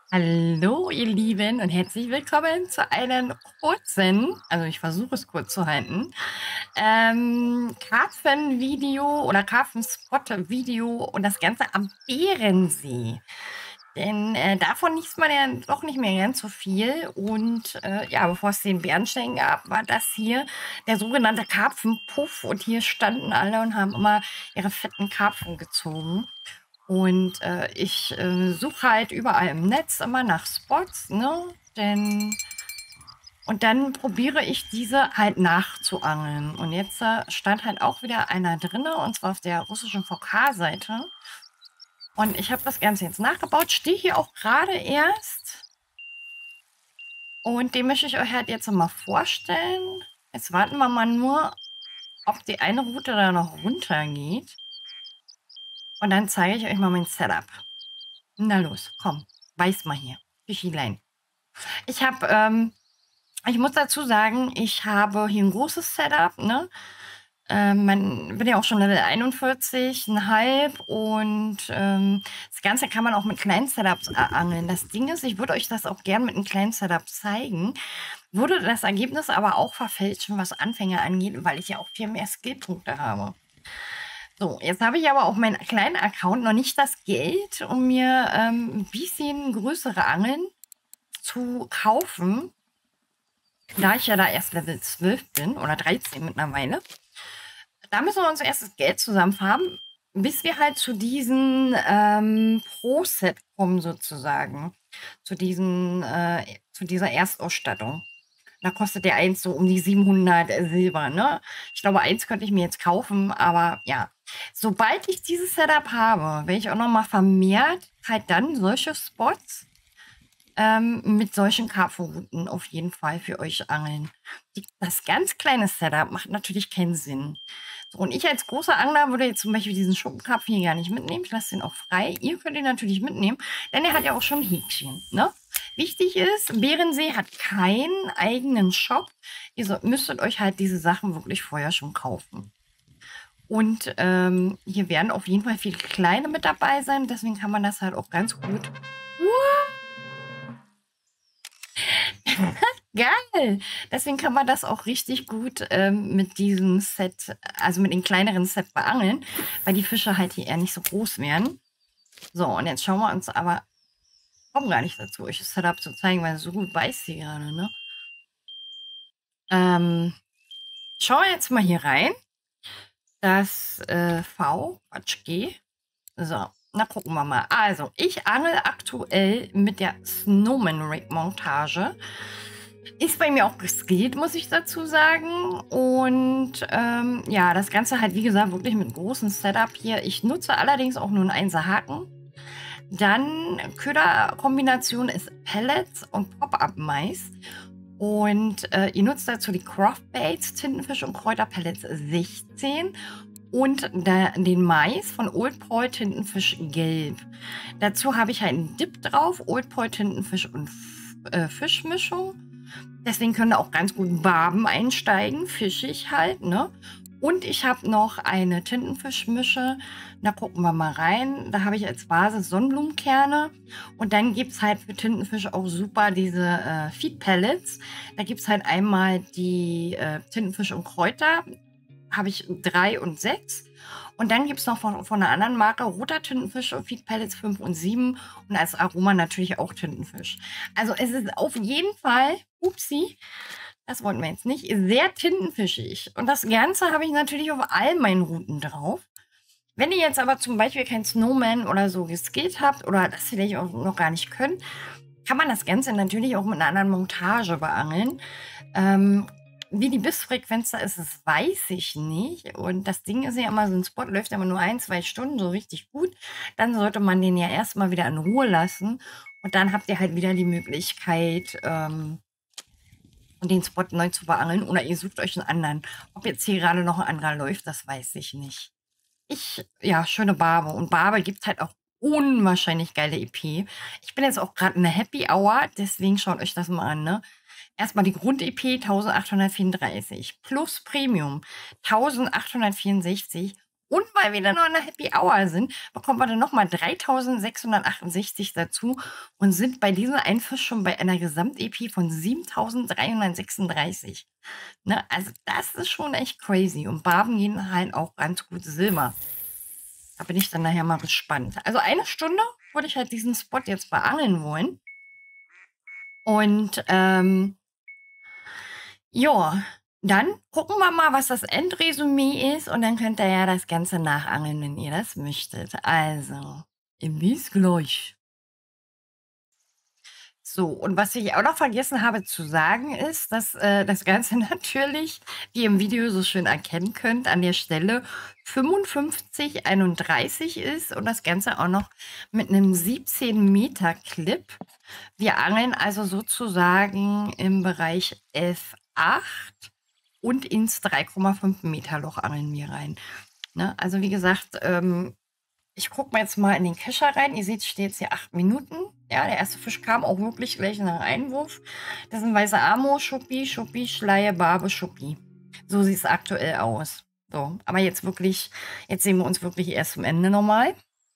Hallo, ihr Lieben, und herzlich willkommen zu einem kurzen, also ich versuche es kurz zu halten, Karpfenvideo oder Karpfenspot-Video und das Ganze am Bärensee. Denn davon liest man ja doch nicht mehr ganz so viel. Und ja, bevor es den Bärenstein gab, war das hier der sogenannte Karpfenpuff. Und hier standen alle und haben immer ihre fetten Karpfen gezogen. Und ich suche halt überall im Netz immer nach Spots, ne? Und dann probiere ich diese halt nachzuangeln. Und jetzt stand halt auch wieder einer drinne, und zwar auf der russischen VK-Seite. Und ich habe das Ganze jetzt nachgebaut, stehe hier auch gerade erst. Und den möchte ich euch halt jetzt mal vorstellen. Jetzt warten wir mal nur, ob die eine Route da noch runter geht. Und dann zeige ich euch mal mein Setup. Na los, komm, weiß mal hier. Fichilein. Ich muss dazu sagen, ich habe hier ein großes Setup, ne? Bin ja auch schon Level 41,5 und das Ganze kann man auch mit kleinen Setups angeln. Das Ding ist, ich würde euch das auch gern mit einem kleinen Setup zeigen, würde das Ergebnis aber auch verfälschen, was Anfänger angeht, weil ich ja auch viel mehr Skillpunkte habe. So, jetzt habe ich aber auf meinem kleinen Account noch nicht das Geld, um mir ein bisschen größere Angeln zu kaufen, da ich ja da erst Level 12 bin oder 13 mittlerweile. Da müssen wir uns erst das Geld zusammenfarmen, bis wir halt zu diesem Pro-Set kommen sozusagen. Zu dieser Erstausstattung. Da kostet der eins so um die 700 Silber, ne? Ich glaube, eins könnte ich mir jetzt kaufen, aber ja. Sobald ich dieses Setup habe, werde ich auch noch mal vermehrt halt dann solche Spots mit solchen Karpfenrouten auf jeden Fall für euch angeln. Das ganz kleine Setup macht natürlich keinen Sinn. So, und ich als großer Angler würde jetzt zum Beispiel diesen Schuppenkarpfen hier gar nicht mitnehmen. Ich lasse den auch frei. Ihr könnt ihn natürlich mitnehmen, denn er hat ja auch schon Häkchen. Ne? Wichtig ist, Bärensee hat keinen eigenen Shop. Ihr müsstet euch halt diese Sachen wirklich vorher schon kaufen. Und hier werden auf jeden Fall viele kleine mit dabei sein. Deswegen kann man das halt auch ganz gut. Geil! Deswegen kann man das auch richtig gut mit diesem Set, also mit den kleineren Set beangeln, weil die Fische halt hier eher nicht so groß werden. So, und jetzt schauen wir uns aber, kommen gar nicht dazu, euch das Setup zu zeigen, weil so gut weiß sie gerade, ne? Schauen wir jetzt mal hier rein. Das Quatsch, G. So, na gucken wir mal. Also, ich angel aktuell mit der Snowman Rig Montage. Ist bei mir auch geskillt, muss ich dazu sagen. Und ja, das Ganze halt, wie gesagt, wirklich mit großem Setup hier. Ich nutze allerdings auch nur einen 1er Haken. Dann Köderkombination ist Pellets und Pop-Up-Mais. Und ihr nutzt dazu die Craftbaits, Tintenfisch und Kräuterpellets 16 und den Mais von Old Poi Tintenfisch Gelb. Dazu habe ich halt einen Dip drauf, Old Poi Tintenfisch und Fischmischung. Deswegen können da auch ganz gut Barben einsteigen, fischig halt, ne? Und ich habe noch eine Tintenfischmische. Da gucken wir mal rein. Da habe ich als Basis Sonnenblumenkerne. Und dann gibt es halt für Tintenfisch auch super diese Feed Pellets. Da gibt es halt einmal die Tintenfisch und Kräuter. Habe ich 3 und 6. Und dann gibt es noch von einer anderen Marke roter Tintenfisch und Feed Pellets 5 und 7. Und als Aroma natürlich auch Tintenfisch. Also es ist auf jeden Fall, upsie, das wollten wir jetzt nicht, sehr tintenfischig. Und das Ganze habe ich natürlich auf all meinen Routen drauf. Wenn ihr jetzt aber zum Beispiel kein Snowman oder so geskillt habt oder das vielleicht auch noch gar nicht könnt, kann man das Ganze natürlich auch mit einer anderen Montage beangeln. Wie die Bissfrequenz da ist, das weiß ich nicht. Und das Ding ist ja immer, so ein Spot läuft ja immer nur 1, 2 Stunden so richtig gut. Dann sollte man den ja erstmal wieder in Ruhe lassen. Und dann habt ihr halt wieder die Möglichkeit, den Spot neu zu beangeln. Oder ihr sucht euch einen anderen. Ob jetzt hier gerade noch ein anderer läuft, das weiß ich nicht. Ja, schöne Barbe. Und Barbe gibt halt auch unwahrscheinlich geile EP. Ich bin jetzt auch gerade in der Happy Hour, deswegen schaut euch das mal an, ne? Erstmal die Grund-EP 1834 plus Premium 1864 Und weil wir dann noch in der Happy Hour sind, bekommen wir dann nochmal 3.668 dazu und sind bei diesem Einfisch schon bei einer Gesamt-EP von 7.336. Ne? Also das ist schon echt crazy. Und Barben gehen halt auch ganz gut Silber. Da bin ich dann nachher mal gespannt. Also eine Stunde würde ich halt diesen Spot jetzt beangeln wollen. Und ja, dann gucken wir mal, was das Endresümee ist. Und dann könnt ihr ja das Ganze nachangeln, wenn ihr das möchtet. Also, bis gleich. So, und was ich auch noch vergessen habe zu sagen, ist, dass das Ganze natürlich, wie ihr im Video so schön erkennen könnt, an der Stelle 55,31 ist und das Ganze auch noch mit einem 17 Meter Clip. Wir angeln also sozusagen im Bereich F8 und ins 3,5 Meter Loch angeln wir rein. Ne? Also wie gesagt, ich gucke mal jetzt mal in den Kescher rein. Ihr seht, steht jetzt hier 8 Minuten. Ja, der erste Fisch kam auch wirklich gleich nach Einwurf. Das ist ein weißer Amo, Schuppi, Schuppi, Schleie, Barbe, Schuppi. So sieht es aktuell aus. So, aber jetzt wirklich, jetzt sehen wir uns wirklich erst zum Ende nochmal.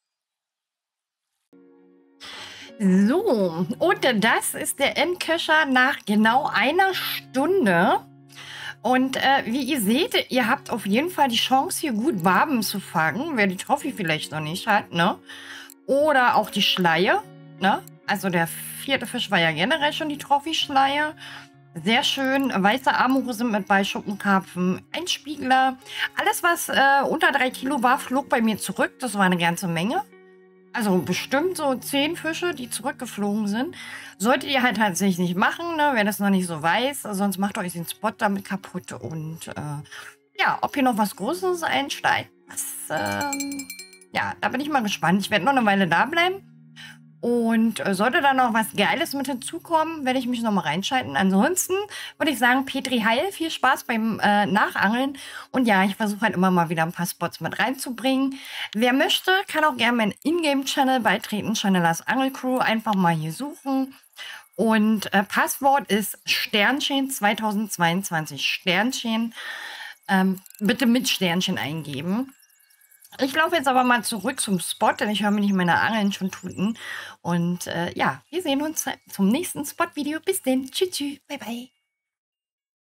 So, und das ist der Endkescher nach genau einer Stunde. Und wie ihr seht, ihr habt auf jeden Fall die Chance, hier gut Barben zu fangen, wer die Trophy vielleicht noch nicht hat, ne? Oder auch die Schleie, ne? Also der vierte Fisch war ja generell schon die Trophy-Schleie. Sehr schön. Weiße Amore sind mit bei, Schuppenkarpfen, ein Spiegler. Alles, was unter 3 Kilo war, flog bei mir zurück. Das war eine ganze Menge. Also bestimmt so 10 Fische, die zurückgeflogen sind. Solltet ihr halt tatsächlich nicht machen, ne, wer das noch nicht so weiß. Sonst macht euch den Spot damit kaputt. Und ja, ob hier noch was Großes einsteigt, ja, da bin ich mal gespannt. Ich werde noch eine Weile da bleiben. Und sollte da noch was Geiles mit hinzukommen, werde ich mich noch mal reinschalten. Ansonsten würde ich sagen, Petri Heil, viel Spaß beim Nachangeln. Und ja, ich versuche halt immer mal wieder ein paar Spots mit reinzubringen. Wer möchte, kann auch gerne meinen Ingame-Channel beitreten, Channelas Angelcrew. Einfach mal hier suchen. Und Passwort ist Sternchen 2022. Sternchen. Bitte mit Sternchen eingeben. Ich laufe jetzt aber mal zurück zum Spot, denn ich höre mir nicht meine Angeln schon tuten. Und ja, wir sehen uns zum nächsten Spot-Video. Bis denn. Tschüss, tschüss. Bye, bye.